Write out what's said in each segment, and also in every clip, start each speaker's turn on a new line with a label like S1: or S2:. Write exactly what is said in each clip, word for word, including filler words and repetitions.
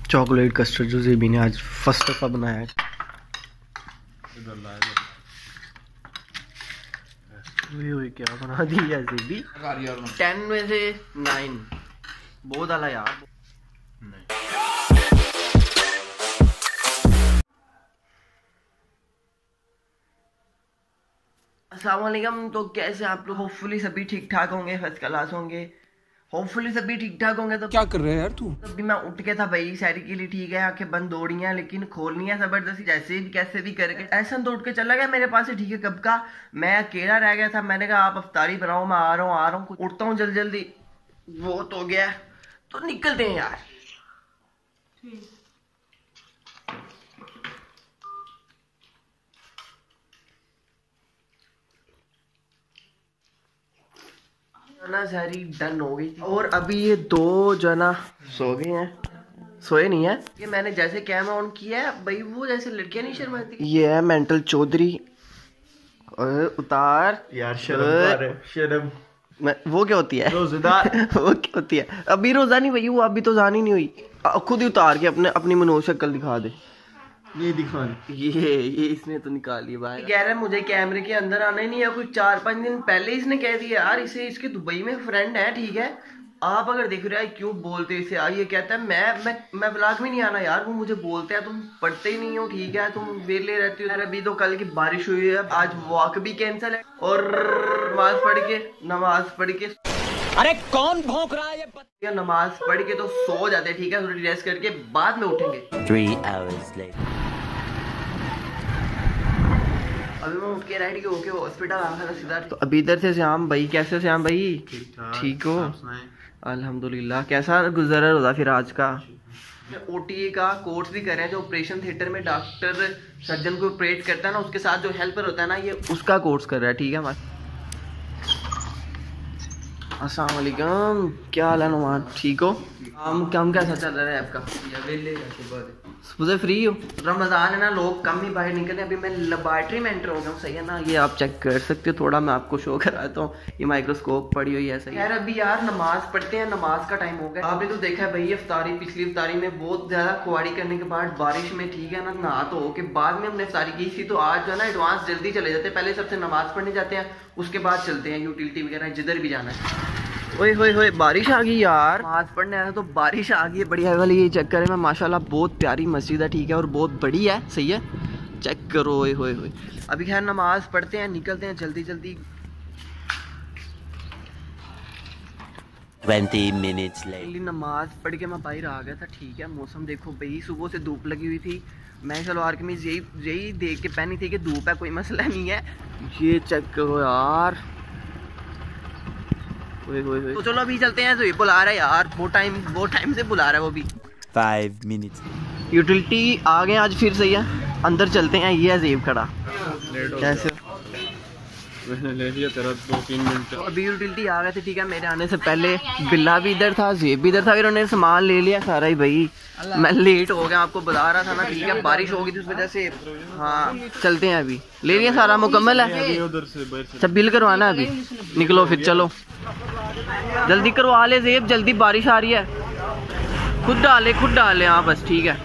S1: Chocolate custard जो ज़ेबी ने आज फर्स्ट दफ़ा बनाया है। क्या बना दी है ज़ेबी। टेन में से नाइन बहुत आला यार। अस्सलाम वालेकुम। तो कैसे आप लोग? होपफुली सभी ठीक ठाक होंगे, फर्स्ट क्लास होंगे। होपफुली सभी ठीक ठाक होंगे। तो
S2: क्या कर रहे हैं यार तू?
S1: अभी मैं उठ के था भाई सैरी के लिए, ठीक है, आंखें बंद दौड़ी हैं लेकिन खोलनी है जबरदस्ती, जैसे भी कैसे भी करके। ऐसा तो उठ के चला गया मेरे पास से, ठीक है, कब का मैं अकेला रह गया था। मैंने कहा आप अफ्तारी बनाओ, मैं आ रहा हूँ आ रहा हूँ उठता हूँ जल्दी जल्दी, वो तो गया। तो निकलते हैं यार। ना सारी डन हो गई थी और अभी ये दो जो ना सो गए हैं। सोए नहीं है ये, मैंने जैसे कैमरा ऑन किया है भाई, वो जैसे लड़कियां नहीं शर्माती। ये है मेंटल चौधरी। और उतार यार, शर्म शर्म मैं, वो क्या होती है रोज़ेदार वो क्या होती है? अभी रोजा नहीं भाई, वो अभी तो जान ही नहीं हुई। खुद ही उतार के अपने अपनी मनोज शक्ल दिखा दे। ये दिखा ये ये इसने तो निकाली बाहर। कह रहा है मुझे कैमरे के अंदर आना ही नहीं है। कुछ चार पांच दिन पहले इसने कह दिया यार, इसे इसके दुबई में फ्रेंड है, ठीक है, आप अगर देख रहे हैं क्यों बोलते इसे यार। ये कहता है मैं मैं मैं ब्लॉग में नहीं आना यार। वो मुझे बोलते हैं तुम पढ़ते ही नहीं हो, ठीक है, तुम वेले रहते हो यार। अभी तो कल की बारिश हुई है, आज वॉक भी कैंसिल है और नमाज पढ़ के नमाज पढ़ के
S2: अरे कौन भौंक रहा है ये?
S1: नमाज पढ़ के तो सो जाते, ठीक है, थोड़ी रेस्ट करके बाद में उठेंगे।
S3: Three hours later.
S1: अभी मैं उठ के रेडी होके हॉस्पिटल आ गया सीधा। तो अभी इधर से श्याम भाई, कैसे श्याम भाई? ठीक हो? अल्हम्दुलिल्लाह। कैसा गुजरा रोजा फिर आज का? ओटीए का कोर्स भी कर रहे हैं, जो ऑपरेशन थिएटर में डॉक्टर सर्जन को ऑपरेट करता है ना, उसके साथ जो हेल्पर होता है ना, ये उसका कोर्स कर रहा है, ठीक है। अस्सलाम वालेकुम, क्या हाल है नुमान? ठीक हो? काम काम कैसा चल रहा है आपका? सुबह फ्री हो? रमज़ान है ना, लोग कम ही बाहर निकले। अभी मैं लेबॉर्ट्री में एंटर हो गया हूँ, सही है ना? ये आप चेक कर सकते हो, थोड़ा मैं आपको शो कराता हूँ। ये माइक्रोस्कोप पड़ी हुई है, सही है। यार अभी यार नमाज पढ़ते हैं, नमाज का टाइम हो गया। आपने तो देखा है भाई, इफ्तारी पिछली इफ्तारी में बहुत ज़्यादा खुआड़ी करने के बाद बारिश में, ठीक है ना, नहा तो के बाद में हमने इफ्तारी की थी। तो आज जो है ना एडवांस जल्दी चले जाते हैं, पहले सबसे नमाज पढ़ने जाते हैं, उसके बाद चलते हैं यूटिलिटी वगैरह जिधर भी जाना है। ओए होए होए, बारिश आ गई यार। नमाज पढ़ने आया तो बारिश आ गई है, बढ़िया वाली। ये चेक करें मैं, माशाल्लाह बहुत प्यारी मस्जिद है, ठीक है, और बहुत बड़ी है, सही है, चेक करो। ओए होए होए, अभी खैर नमाज पढ़ते हैं, निकलते हैं जल्दी जल्दी।
S3: Twenty minutes later.
S1: नमाज पढ़ के मैं बाहर आ गया था, ठीक है। मौसम देखो भाई, सुबह से धूप लगी हुई थी। मैं सलवार कमीज यही यही देख के पहनी थी कि धूप है, कोई मसला नहीं है। ये चेक करो यार। ओए ओए ओए, तो चलो अभी चलते हैं। तो ये बुला रहा है यार, बहुत टाइम बहुत टाइम से बुला रहा है वो भी।
S3: Five minutes.
S1: यूटिलिटी आ गए आज फिर, सही है, अंदर चलते हैं। ये है ज़ेब खड़ा। कैसे
S4: मैंने ले लिया तेरा दो तीन मिनट।
S1: तो अभी यूटिलिटी आ गए थे, ठीक है। मेरे आने से पहले बिल्ला भी इधर था, ज़ेब भी इधर था, फिर उन्होंने सामान ले लिया सारा ही भाई। मैं लेट हो गया, आपको बता रहा था ना, ठीक है, बारिश हो गई थी उस वजह से। हाँ चलते हैं, अभी ले लिया सारा, मुकम्मल है।
S4: उधर से
S1: सब बिल करवाना है, अभी निकलो फिर, चलो जल्दी करवा ले ज़ेब, जल्दी बारिश आ रही है। खुद डाले खुद डाले, हाँ बस ठीक है।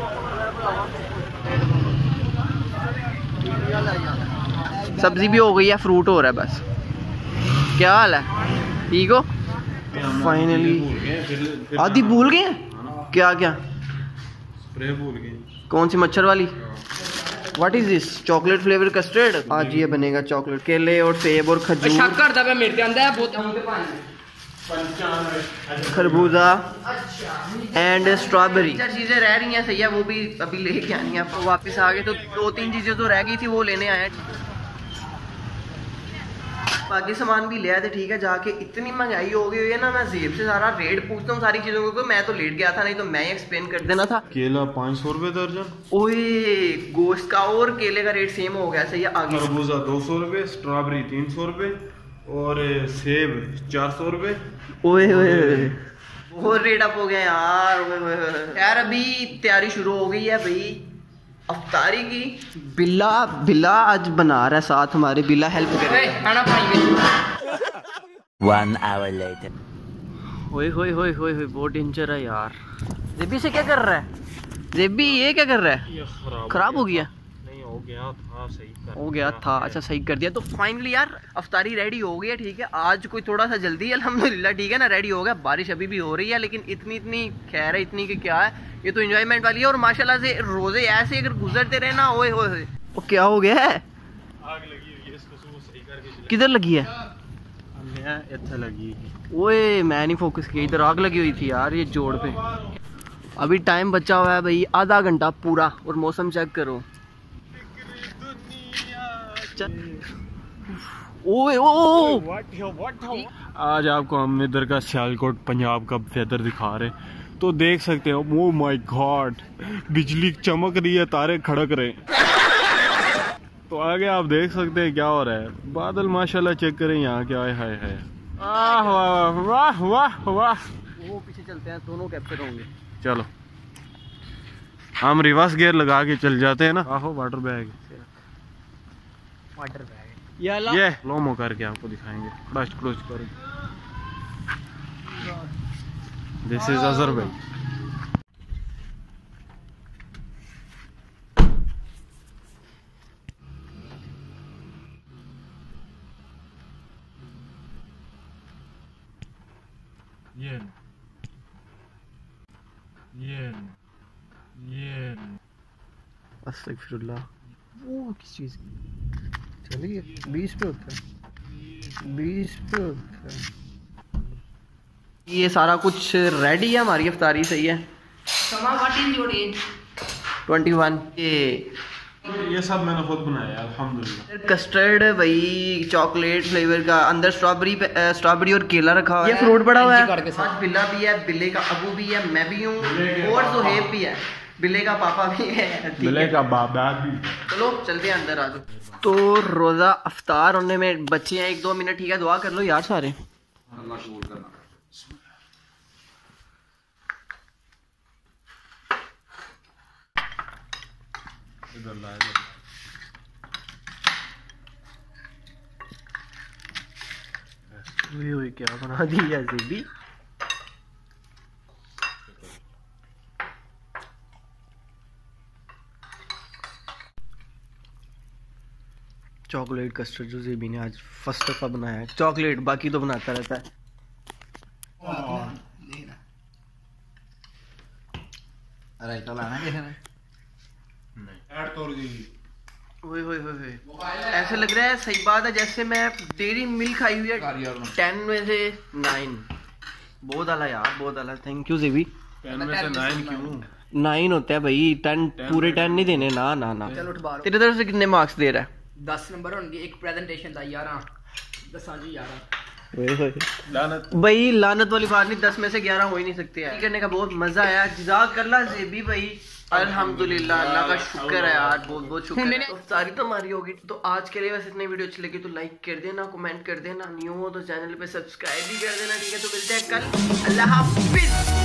S1: सब्जी भी हो गई है, फ्रूट हो रहा है बस। क्या हाल है? ठीक हो? फाइनली आधी भूल गए हैं। क्या क्या?
S4: स्प्रे भूल गए।
S1: कौन सी मच्छर वाली? What is this? Chocolate flavour custard. आज ये बनेगा चॉकलेट, केले और सेब और खजूर, खरबूजा एंड स्ट्रॉबेरी। चार चीजें रह रही हैं, सही है, वो भी अभी लेके आनी है। तो वापस आ गए, तो दो तीन चीजें तो रह गई थी, वो लेने आए। बाकी सामान भी ले आए थे, ठीक है। जाके इतनी महंगाई हो गई है ना, मैं ज़ेब से सारा रेट पूछता हूँ सारी चीजों को। मैं तो लेट गया था, नहीं तो मैं ही एक्सप्लेन कर देना था।
S4: केला पाँच सौ रुपए दर्जन।
S1: ओए गोश्त का और केले का रेट सेम हो गया, सही है। आगे
S4: खरबूजा दो सौ रुपए, स्ट्रॉबेरी तीन सौ रुपए और सेब चार सौ रुपए।
S1: ओए ओए बहुत रेट अप हो गया यार। यार अभी तैयारी शुरू हो गई है भाई अफ्तारी की। बिल्ला बिल्ला आज बना रहा है साथ हमारे, बिल्ला हेल्प कर रहा है खाना
S3: One hour later.
S1: होए होए होए होए होए बहुत डेंजर है यार। जेबी से क्या कर रहा है? जेबी ये क्या कर रहा है?
S4: ये खराब
S1: खराब हो गया?
S4: नहीं हो गया था, सही कर
S1: हो गया था, अच्छा सही कर दिया। तो फाइनली यार अफ्तारी रेडी हो गई है, ठीक है। आज कोई थोड़ा सा जल्दी अल्हम्दुलिल्लाह, ठीक है ना, रेडी हो गया। बारिश अभी भी हो रही है लेकिन इतनी इतनी खैर है, इतनी कि क्या है, ये तो एंजॉयमेंट वाली है। और माशाल्लाह से रोजे ऐसे अगर गुजरते रहे ना, ओए होए वो क्या हो गया है?
S4: आग लगी हुई है, इसको सुबह सही करके
S1: किधर लगी है?
S4: इतना लगी।
S1: ओए मैं नहीं फोकस किया, इधर आग लगी हुई थी यार ये जोड़ पे। अभी टाइम बचा हुआ है भाई आधा घंटा पूरा, और मौसम चेक करो। ओए ओ
S4: आज आपको हम इधर का सियालकोट पंजाब का वेदर दिखा रहे, तो देख सकते हो। ओ माय गॉड, बिजली चमक रही है, तारे खड़क रहे। तो आगे आप देख सकते हैं क्या हो रहा है। बादल माशाल्लाह चेक करें यहाँ क्या है। हाय हाय वाह वाह वाह वाह वाह।
S1: वो पीछे चलते हैं, दोनों कैप्चर होंगे।
S4: चलो हम रिवर्स गियर लगा के चल जाते हैं ना। आहो वाटर बैग,
S1: वाटर बैग
S4: ये लोमो करके आपको दिखाएंगे। क्लच क्लोज कर, दिस इज अजहर भाई। ये ये ये
S1: अस्तगफिरुल्लाह। वो किस चीज़ की? चलिए बीस पे होता है, बीस पे होता है। ये सारा कुछ रेडी है, हमारी अफ्तारी सही है। Twenty one. ये
S4: ये सब मैंने खुद बनाया अल्हम्दुलिल्लाह।
S1: कस्टर्ड भाई, चॉकलेट फ्लेवर का, अंदर स्ट्रॉबेरी स्ट्रॉबेरी और केला रखा हुआ है। ये फ्रूट पड़ा हुआ है। आज बिल्ला भी है, बिल्ले का अबू भी है, मैं भी हूँ, और सुहेब भी है, बिल्ले का पापा भी है,
S4: बिल्ले का बाबा भी।
S1: चलो चलते हैं अंदर, आ जाओ। तो रोजा अफ्तार होने में बच्चे हैं एक दो मिनट, ठीक है। दुआ कर लो यार सारे। ओए क्या बना दी है जेबी। चॉकलेट कस्टर्ड जो जेबी ने आज फर्स्ट दफा बनाया है। चॉकलेट बाकी तो बनाता रहता है।
S5: अरे तो लाना कैसे ना
S4: ऐड तोड़ दी।
S1: ओए होए होए, ऐसे लग रहा है सही बात है जैसे मैं डेयरी मिल्क खाई हुई है। टेन में से नाइन। बहुत आला यार, बहुत आला। Thank you JB.
S4: टेन में से नाइन क्यों?
S1: नाइन होता है भाई, टेन पूरे टेन नहीं देने। ना ना ना।
S5: चलो उठ बाहर।
S1: तेरे तरफ से कितने मार्क्स दे रहा है?
S5: दस नंबर होंगे। एक प्रेजेंटेशन था यार, दस जी यार।
S4: लानत
S1: भाई लानत वाली बात नहीं, दस में से ग्यारह हो ही नहीं सकते यार। करने का बहुत मजा आया। जज़ाकल्लाह जेबी भाई, अल्हम्दुलिल्लाह, अल्लाह का शुक्र है यार, बहुत बहुत शुक्र है। तो सारी तो हमारी होगी। तो आज के लिए बस इतनी वीडियो अच्छी लगी तो लाइक कर देना, कमेंट कर देना, न्यू हो तो चैनल पे सब्सक्राइब भी कर देना, ठीक है। तो मिलते हैं कल, अल्लाह हाफिज।